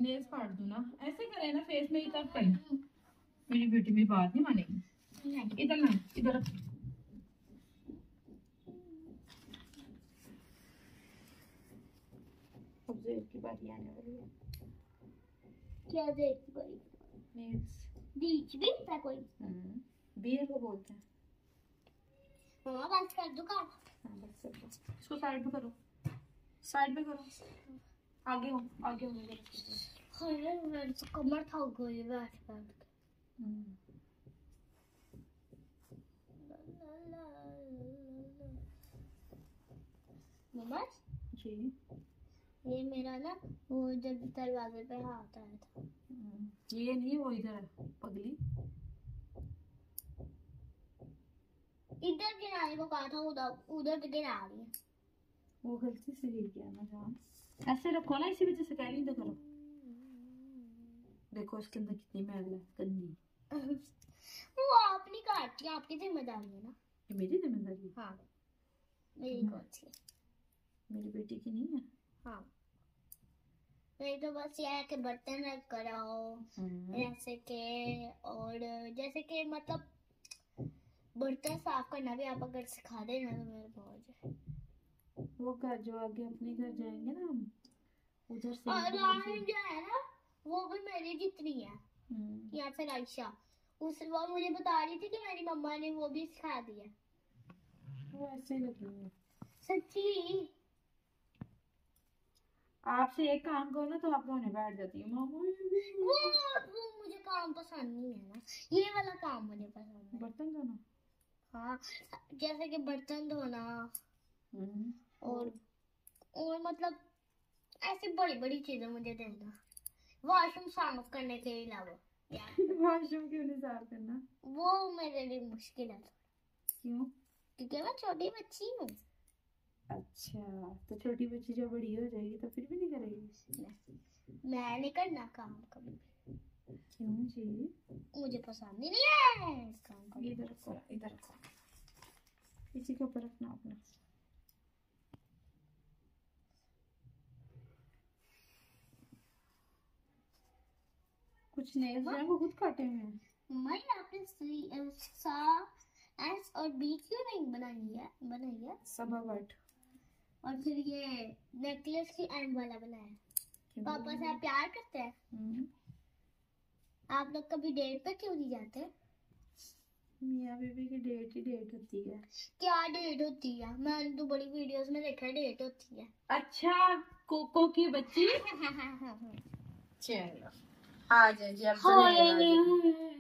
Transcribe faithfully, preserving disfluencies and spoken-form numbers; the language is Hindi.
नेल्स काट दूं ना, ऐसे करे ना फेस में, तब करे। मेरी बेटी मेरी बात नहीं मानेगी। इधर ना, इधर जेब की बारी आने वाली है। क्या जेब की बारी? नेल्स बीच भी था कोई? हम्म बियर को बोलते हैं। मम्मा बस कर दो काम। हाँ बस कर दो। इसको साइड पे करो, साइड पे करो, आगे हो, आगे हो मेरे। अरे मेरी तो कमर थक गई बैठ बैठ के। मम्मा जी ये मेरा ना वो जब दरवाजे पे हाथ आया था। ये नहीं, वो इधर है पगली। इधर गिराने को कहा था, उधर उधर गिरा रही है। वो गलती से गिर गया ना जान। ऐसे रखो ना, इसी वजह से कह रही तो करो। देखो इसके अंदर कितनी मैल है गंदी। वो आपने काटी, आपकी जिम्मेदारी है ना। ये मेरी जिम्मेदारी है? हाँ मेरी कौन सी है? मेरी बेटी की नहीं है। हाँ नहीं तो बस ये है कि बर्तन रख कर आओ जैसे के, और जैसे कि मतलब बर्तन साफ करना भी आप अगर सिखा देना तो मेरे बहुत। वो घर जो आगे अपने घर जाएंगे ना हम, उधर से और राहन जो है ना वो भी मेरी जितनी है, या फिर आयशा, उस वो मुझे बता रही थी कि मेरी मम्मा ने वो भी सिखा दिया। वो ऐसे ही लगी है सच्ची। आपसे एक काम करो ना तो आप रोने बैठ जाती है। मामा वो वो मुझे काम पसंद नहीं है ना, ये वाला काम मुझे पसंद है। बर्तन धोना? हाँ जैसे कि बर्तन धोना और और मतलब ऐसी बड़ी बड़ी चीजें मुझे देना। वॉशरूम साफ करने के अलावा वॉशरूम क्यों नहीं साफ करना? वो मेरे लिए मुश्किल है। क्यों? क्योंकि मैं छोटी बच्ची हूँ। अच्छा तो छोटी बच्ची जब बड़ी हो जाएगी तो फिर भी नहीं करेगी? मैं नहीं करना काम कभी। क्यों जी? मुझे पसंद ही नहीं है काम करना। इधर रखो, इधर रखो, इसी के ऊपर रखना अपना। कुछ नेल्स हैं वो खुद काटे हुए हैं। मम्मा ये आपने सी सा एस और बी क्यों नहीं बनाई है? बनाई है सबा बट। और फिर ये नेकलेस की एंड वाला बनाया। पापा से आप प्यार करते हैं? आप लोग कभी डेट पे क्यों नहीं जाते? मियाँ बीबी की डेट ही डेट होती है। क्या डेट होती है? मैंने तो बड़ी वीडियोस में देखा है डेट होती है। अच्छा कोको की बच्ची। चलो आ जाइए अब।